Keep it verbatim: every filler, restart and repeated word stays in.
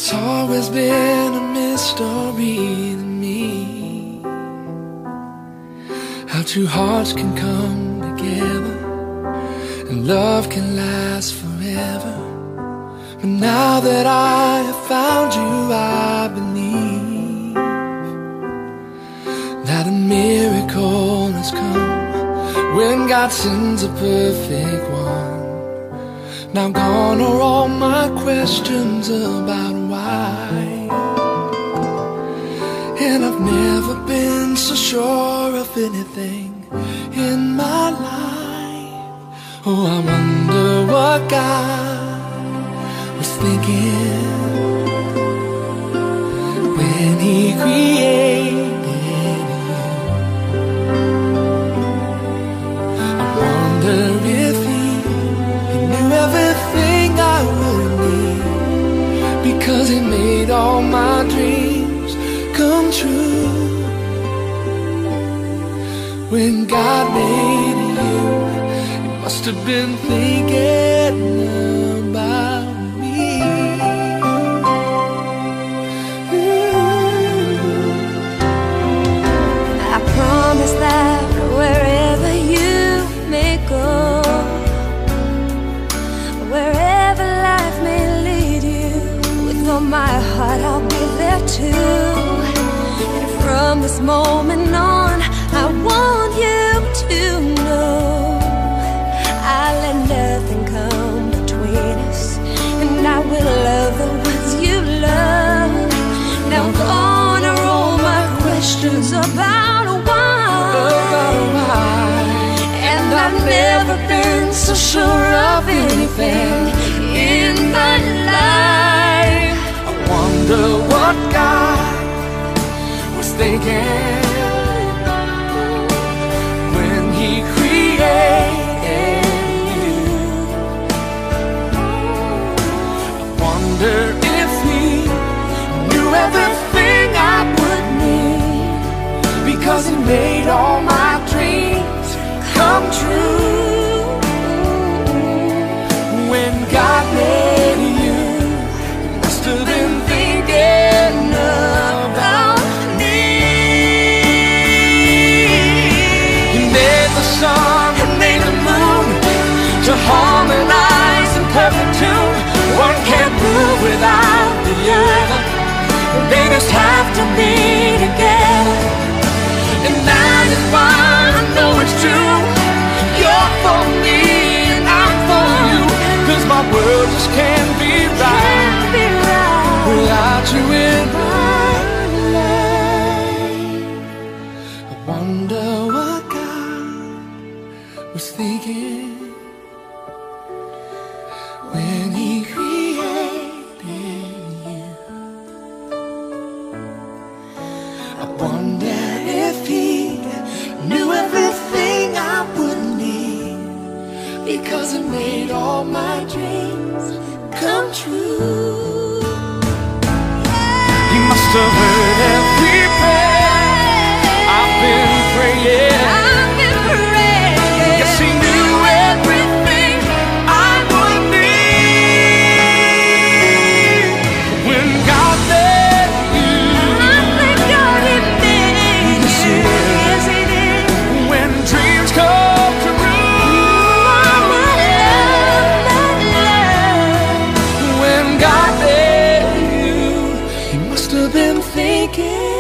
It's always been a mystery to me how two hearts can come together and love can last forever. But now that I have found you, I believe that a miracle has come when God sends a perfect one. Now gone are all my questions about why, and I've never been so sure of anything in my life. Oh, I wonder what God was thinking when He created you. I wonder if He, he knew everything I would need, because He made all my dreams come true. When God made you, He must have been thinking about me. I promise that wherever you may go, wherever life may lead you, with all my heart I'll be there too. And from this moment on, I want you to know I'll let nothing come between us, and I will love the ones you love. Now gone are all my questions about why, and I've never been so sure of anything in my life. I wonder what God was thinking when He created you. I wonder if He knew everything I would need, because He made all my dreams come true. When God made you, He must have been thinking about me. He made the sun, He made the moon to harmonize in perfect tune. One can't move without the other, they just have to be together. And that is why I know it's true. You're for me and I'm for you, 'cause my world just can't be right, Can't be right without you in my life. I wonder what God was thinking when He created you. I wonder if He knew everything I would need, because He made all my dreams come true. He must have heard every prayer I've been praying. I've been praying. Yes, He knew everything I would need. When God made you, I thank God He made Yes, He you. did. Yes, He did. when dreams come true, My love, my love. when God made you, He must have been thinking